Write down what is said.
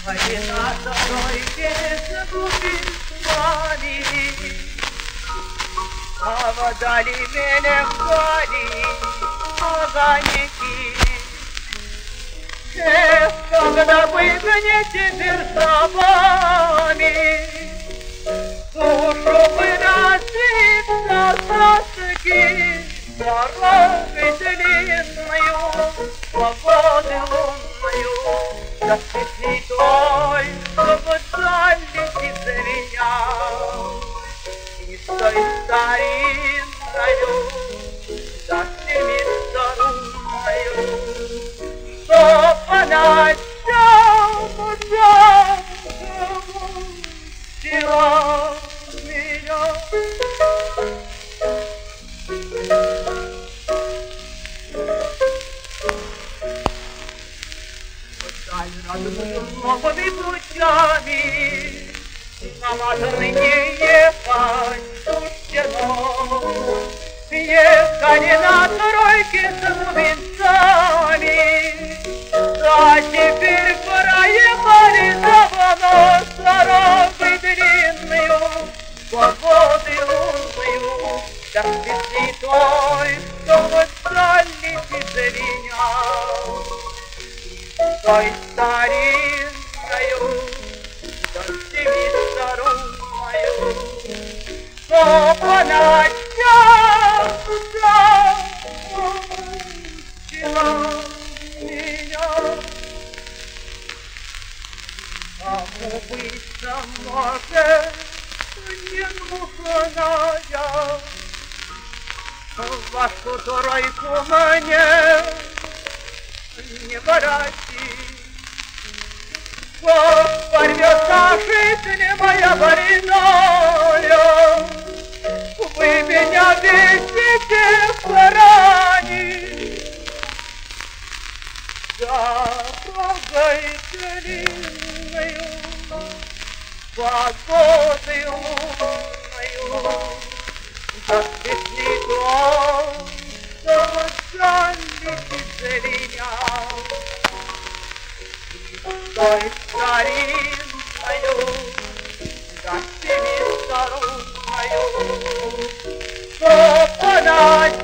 Марина тройки забудет с вами, а водали меня вдали огоньки. Эх, когда выгонете верховами, душу выносить на тоски, дорогой длинною, свободы лунною, за песней той, чтобы жаль летит за меня. И с той старинною, за всеми сторунною, чтоб она тянула меня. Новыми путями нам отныне ехать суждено. Ехали на тройке с глубинцами, а теперь проехали давно с дорогой длинную, свободы лунную, как песней той, что вот летит за меня. Той старинною, за всеми сторунною, чтоб она тянула меня. Кому быть может не нужная, вашу тройку мне не воротить. Вот порвется жизнь моя больная, вы меня везите в ране. Дорогой длинною, свободой лунною, за песней той, что жаль летит за меня. Той старинною, за всеми сторунною, чтоб она